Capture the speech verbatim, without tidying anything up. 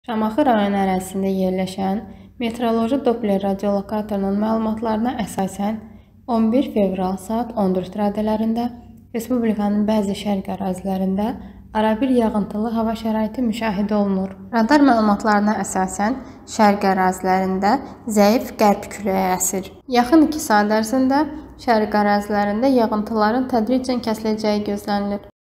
Şamaxı rayon ərazisində yerləşən meteoroloji Doppler radiolokatorunun məlumatlarına əsasən on bir fevral saat on dörd radələrində Respublikanın bəzi şərq ərazilərində arabir yağıntılı hava şəraiti müşahidə olunur. Radar məlumatlarına əsasən şərq ərazilərində zəif qərb küləyi əsir. Yaxın iki saat ərzində şərq ərazilərində yağıntıların tədricən kəsiləcəyi gözlənilir.